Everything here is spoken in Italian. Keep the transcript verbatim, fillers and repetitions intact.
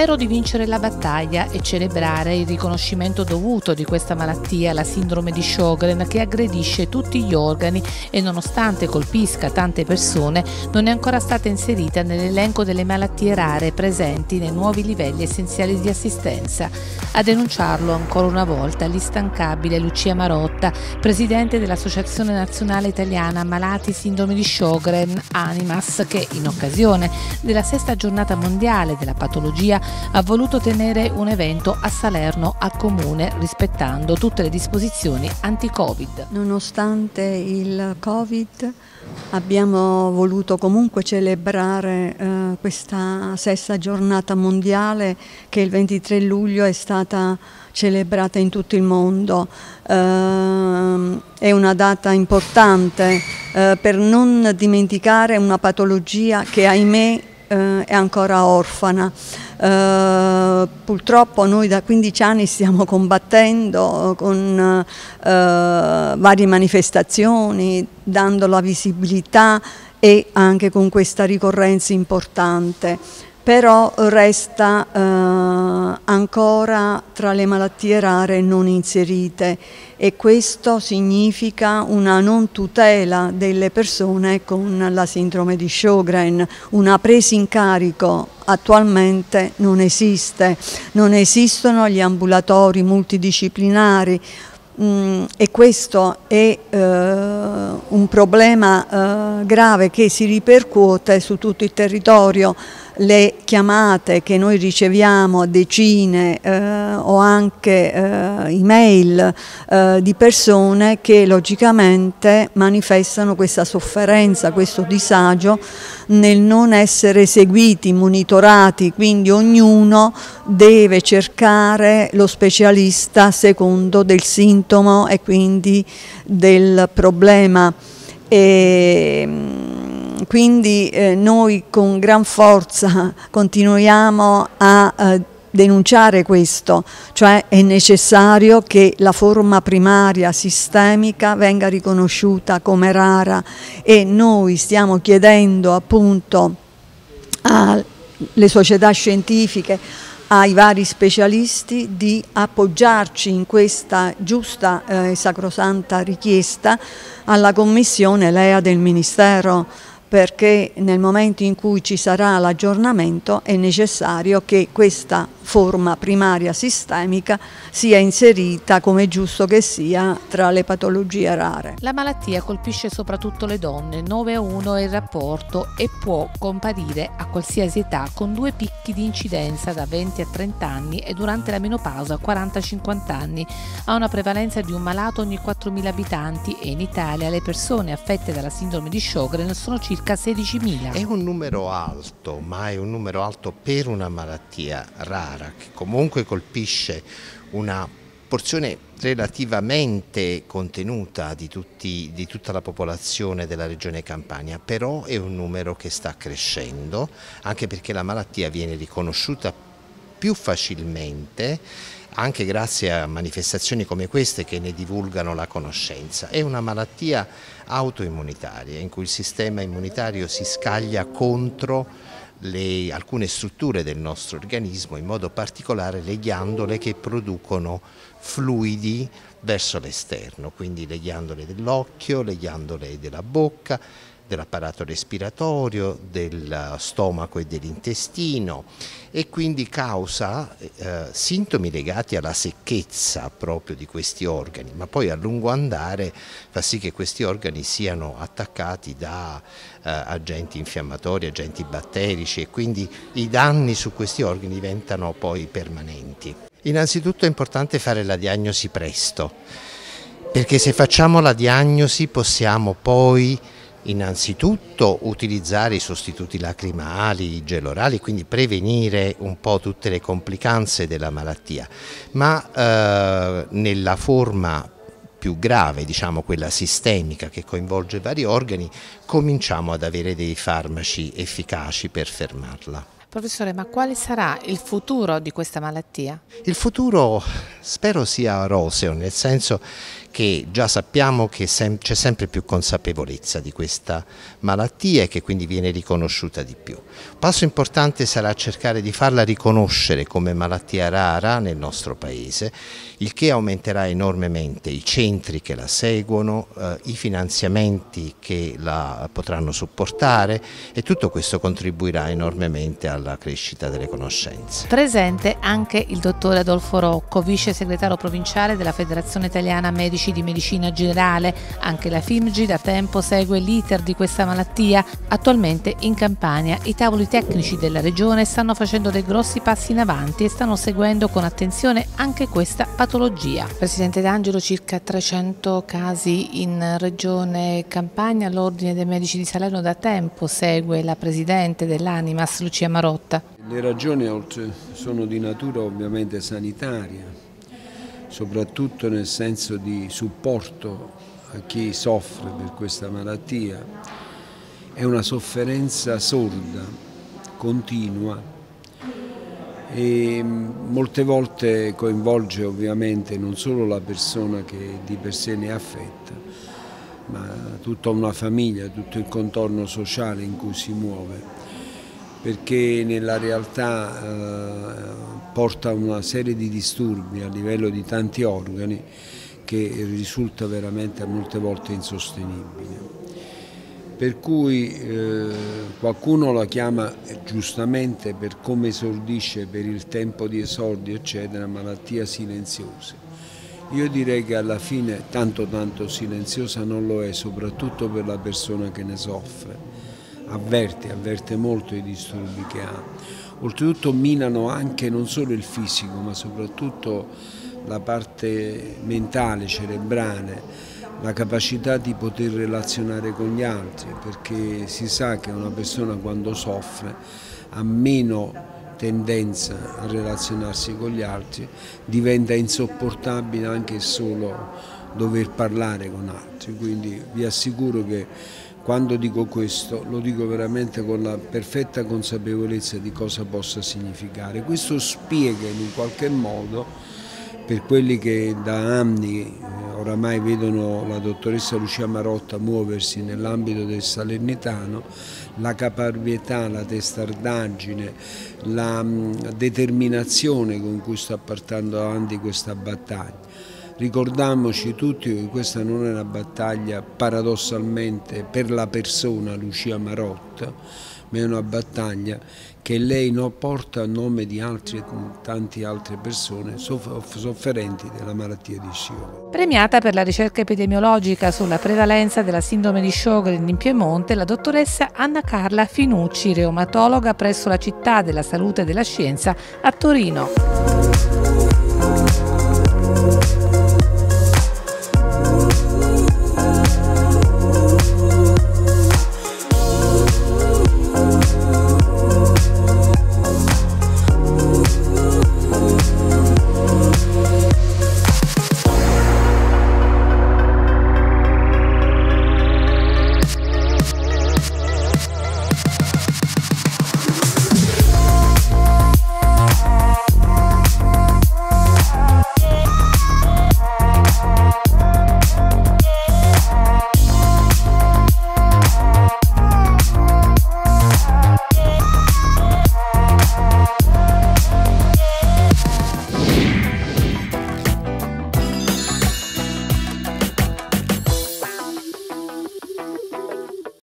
Spero di vincere la battaglia e celebrare il riconoscimento dovuto di questa malattia, la sindrome di Sjögren, che aggredisce tutti gli organi e nonostante colpisca tante persone non è ancora stata inserita nell'elenco delle malattie rare presenti nei nuovi livelli essenziali di assistenza. A denunciarlo ancora una volta l'instancabile Lucia Marotta, presidente dell'Associazione Nazionale Italiana Malati Sindrome di Sjögren, Animas, che in occasione della sesta giornata mondiale della patologia ha voluto tenere un evento a Salerno al Comune rispettando tutte le disposizioni anti-Covid. Nonostante il Covid abbiamo voluto comunque celebrare eh, questa sesta giornata mondiale che il ventitré luglio è stata celebrata in tutto il mondo. Eh, è una data importante eh, per non dimenticare una patologia che ahimè eh, è ancora orfana. Uh, purtroppo noi da quindici anni stiamo combattendo con uh, varie manifestazioni, dando la visibilità e anche con questa ricorrenza importante. Però resta uh, ancora tra le malattie rare non inserite e questo significa una non tutela delle persone con la sindrome di Sjögren. Una presa in carico attualmente non esiste, non esistono gli ambulatori multidisciplinari. Mm, e questo è eh, un problema eh, grave che si ripercuote su tutto il territorio. Le chiamate che noi riceviamo a decine eh, o anche eh, email eh, di persone che logicamente manifestano questa sofferenza, questo disagio nel non essere seguiti, monitorati, quindi ognuno deve cercare lo specialista a secondo del sintomo e quindi del problema. E, quindi eh, noi con gran forza continuiamo a eh, denunciare questo, cioè è necessario che la forma primaria sistemica venga riconosciuta come rara e noi stiamo chiedendo appunto alle società scientifiche, ai vari specialisti di appoggiarci in questa giusta e eh, sacrosanta richiesta alla Commissione L E A del Ministero, perché nel momento in cui ci sarà l'aggiornamento è necessario che questa forma primaria sistemica sia inserita, come è giusto che sia, tra le patologie rare. La malattia colpisce soprattutto le donne, nove a uno è il rapporto e può comparire a qualsiasi età con due picchi di incidenza da venti a trenta anni e durante la menopausa quaranta a cinquanta anni. Ha una prevalenza di un malato ogni quattromila abitanti e in Italia le persone affette dalla sindrome di Sjögren sono circa sedicimila. È un numero alto, ma è un numero alto per una malattia rara che comunque colpisce una porzione relativamente contenuta di, tutti, di tutta la popolazione della regione Campania, però è un numero che sta crescendo anche perché la malattia viene riconosciuta più facilmente anche grazie a manifestazioni come queste che ne divulgano la conoscenza. È una malattia autoimmunitaria in cui il sistema immunitario si scaglia contro Le, alcune strutture del nostro organismo, in modo particolare le ghiandole che producono fluidi verso l'esterno, quindi le ghiandole dell'occhio, le ghiandole della bocca, dell'apparato respiratorio, del stomaco e dell'intestino e quindi causa eh, sintomi legati alla secchezza proprio di questi organi, ma poi a lungo andare fa sì che questi organi siano attaccati da eh, agenti infiammatori, agenti batterici e quindi i danni su questi organi diventano poi permanenti. Innanzitutto è importante fare la diagnosi presto, perché se facciamo la diagnosi possiamo poi innanzitutto utilizzare i sostituti lacrimali, i gel orali, quindi prevenire un po' tutte le complicanze della malattia, ma eh, nella forma più grave, diciamo quella sistemica che coinvolge vari organi, cominciamo ad avere dei farmaci efficaci per fermarla. Professore, ma quale sarà il futuro di questa malattia? Il futuro spero sia roseo, nel senso che già sappiamo che sem- c'è sempre più consapevolezza di questa malattia e che quindi viene riconosciuta di più. Un passo importante sarà cercare di farla riconoscere come malattia rara nel nostro paese, il che aumenterà enormemente i centri che la seguono, eh, i finanziamenti che la potranno supportare, e tutto questo contribuirà enormemente alla crescita delle conoscenze. Presente anche il dottore Adolfo Rocco, vice segretario provinciale della Federazione Italiana Medici di Medicina Generale. Anche la F I M G da tempo segue l'iter di questa malattia. Attualmente in Campania i tavoli tecnici della regione stanno facendo dei grossi passi in avanti e stanno seguendo con attenzione anche questa patologia. Presidente D'Angelo, circa trecento casi in regione Campania. L'Ordine dei Medici di Salerno da tempo segue la presidente dell'Animas, Lucia Marotta. Le ragioni sono di natura ovviamente sanitaria, soprattutto nel senso di supporto a chi soffre per questa malattia. È una sofferenza sorda, continua, e molte volte coinvolge ovviamente non solo la persona che di per sé ne è affetta, ma tutta una famiglia, tutto il contorno sociale in cui si muove, perché nella realtà eh, porta a una serie di disturbi a livello di tanti organi che risulta veramente a molte volte insostenibile. Per cui eh, qualcuno la chiama giustamente, per come esordisce, per il tempo di esordio eccetera, malattia silenziosa. Io direi che alla fine tanto tanto silenziosa non lo è, soprattutto per la persona che ne soffre. Avverte, avverte molto i disturbi che ha. Oltretutto minano anche non solo il fisico, ma soprattutto la parte mentale, cerebrale, la capacità di poter relazionare con gli altri, perché si sa che una persona quando soffre ha meno tendenza a relazionarsi con gli altri, diventa insopportabile anche solo dover parlare con altri. Quindi vi assicuro che quando dico questo lo dico veramente con la perfetta consapevolezza di cosa possa significare. Questo spiega in un qualche modo, per quelli che da anni oramai vedono la dottoressa Lucia Marotta muoversi nell'ambito del salernitano, la caparbietà, la testardaggine, la determinazione con cui sta portando avanti questa battaglia. Ricordiamoci tutti che questa non è una battaglia paradossalmente per la persona Lucia Marotta, ma è una battaglia che lei no, porta a nome di altre, tante altre persone sofferenti della malattia di Sjögren. Premiata per la ricerca epidemiologica sulla prevalenza della sindrome di Sjögren in Piemonte, la dottoressa Anna Carla Finucci, reumatologa presso la Città della Salute e della Scienza a Torino.